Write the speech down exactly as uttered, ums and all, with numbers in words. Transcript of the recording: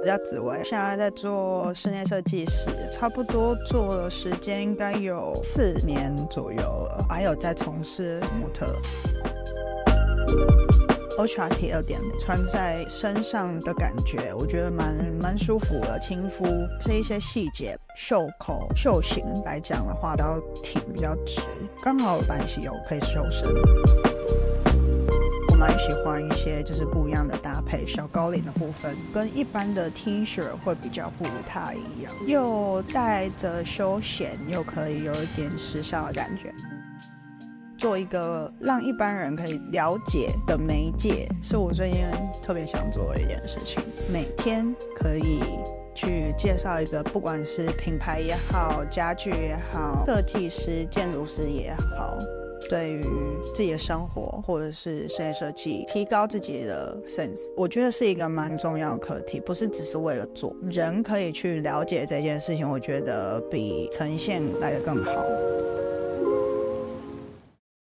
叫紫薇，现在在做室内设计师，差不多做的时间应该有四年左右了，还有在从事模特。Ultra T 二点零穿在身上的感觉，我觉得蛮蛮舒服的，亲肤是一些细节，袖口、袖型来讲的话比较挺、比较直，刚好有版型有可以修身。我蛮喜欢一些就是不一样的搭配，小高领的部分跟一般的 T 恤会比较不太一样，又带着休闲，又可以有一点时尚的感觉。做一个让一般人可以了解的媒介，是我最近特别想做的一件事情。每天可以去介绍一个，不管是品牌也好，家具也好，设计师、建筑师也好，对于自己的生活或者是室内设计，提高自己的 sense， 我觉得是一个蛮重要的课题，不是只是为了做。人可以去了解这件事情，我觉得比呈现来得更好。